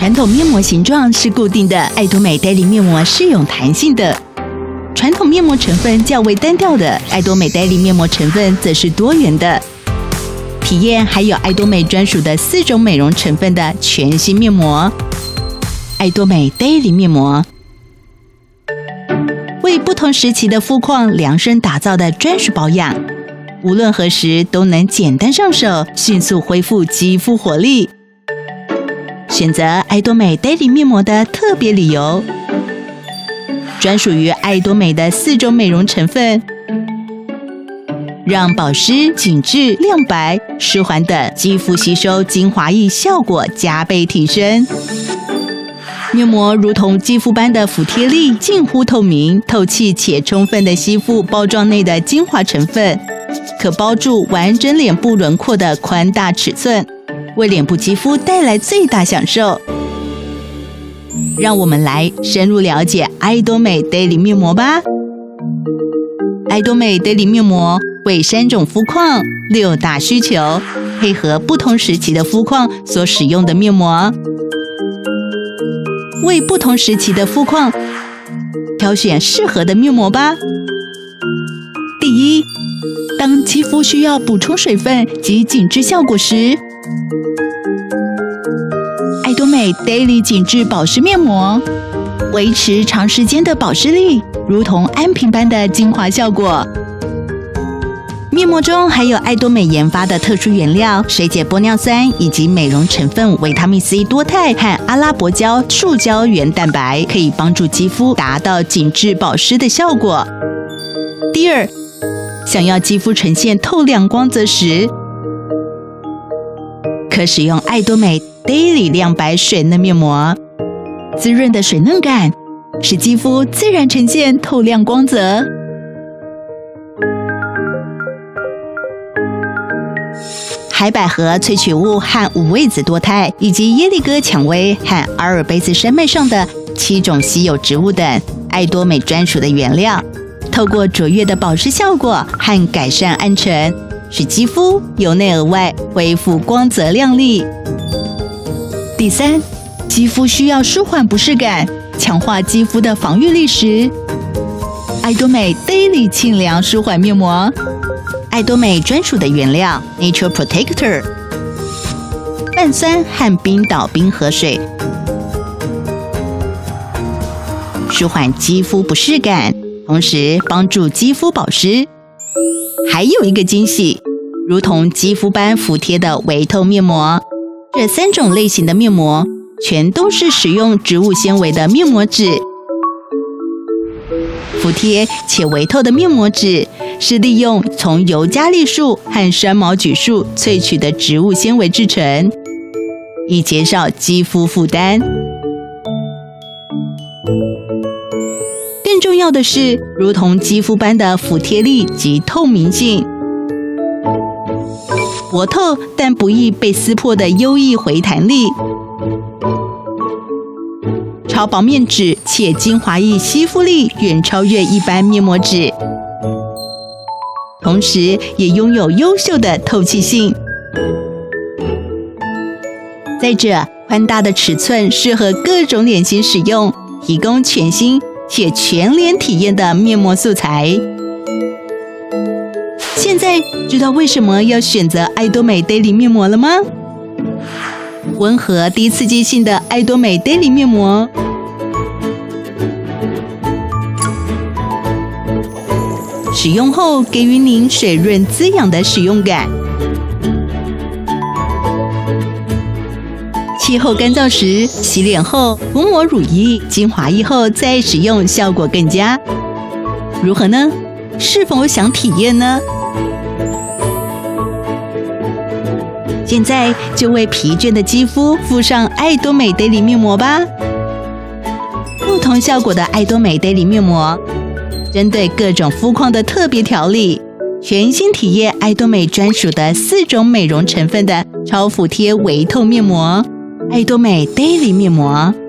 传统面膜形状是固定的，爱多美 Daily 面膜是有弹性的。传统面膜成分较为单调的，爱多美 Daily 面膜成分则是多元的。体验还有爱多美专属的4种美容成分的全新面膜。爱多美 Daily 面膜，为不同时期的肤况量身打造的专属保养，无论何时都能简单上手，迅速恢复肌肤活力。选择爱多美 Daily 面膜的特别理由，专属于爱多美的4种美容成分，让保湿、紧致、亮白、舒缓等肌肤吸收精华液效果加倍提升。面膜如同肌肤般的服帖力，近乎透明、透气且充分的吸附包装内的精华成分，可包住完整脸部轮廓的宽大尺寸，为脸部肌肤带来最大享受。让我们来深入了解爱多美 Daily 面膜吧。爱多美 Daily 面膜为3种肤况、6大需求，配合不同时期的肤况所使用的面膜。为不同时期的肤况挑选适合的面膜吧。第一，当肌肤需要补充水分及紧致效果时，爱多美 Daily 紧致保湿面膜，维持长时间的保湿力，如同安瓶般的精华效果。面膜中还有爱多美研发的特殊原料水解玻尿酸以及美容成分维他命 C 多肽和阿拉伯胶塑胶原蛋白，可以帮助肌肤达到紧致保湿的效果。第二，想要肌肤呈现透亮光泽时，可使用爱多美 Daily 亮白水嫩面膜，滋润的水嫩感使肌肤自然呈现透亮光泽。海百合萃取物和五味子多肽，以及耶利哥蔷薇和阿尔卑斯山脉上的7种稀有植物等爱多美专属的原料，透过卓越的保湿效果和改善暗沉，使肌肤由内而外恢复光泽亮丽。第三，肌肤需要舒缓不适感，强化肌肤的防御力时，爱多美 Daily 沁凉舒缓面膜。爱多美专属的原料 Nature Protector 半酸和冰岛冰河水，舒缓肌肤不适感，同时帮助肌肤保湿。还有一个惊喜，如同肌肤般服帖的微透面膜。这3种类型的面膜全都是使用植物纤维的面膜纸。服帖且微透的面膜纸是利用从尤加利树和山毛榉树萃取的植物纤维制成，以减少肌肤负担。更重要的是，如同肌肤般的服帖力及透明性，薄透但不易被撕破的优异回弹力，超薄面纸且精华液吸附力远超越一般面膜纸，同时也拥有优秀的透气性。再者，宽大的尺寸适合各种脸型使用，提供全新且全脸体验的面膜素材。现在知道为什么要选择爱多美 Daily 面膜了吗？温和低刺激性的爱多美 Daily 面膜，使用后给予您水润滋养的使用感。气候干燥时，洗脸后涂抹乳液、精华液后再使用，效果更佳。如何呢？是否想体验呢？现在就为疲倦的肌肤敷上爱多美 Daily 面膜吧。不同效果的爱多美 Daily 面膜，针对各种肤况的特别调理，全新体验爱多美专属的4种美容成分的超服帖微透面膜。爱多美 Daily 面膜。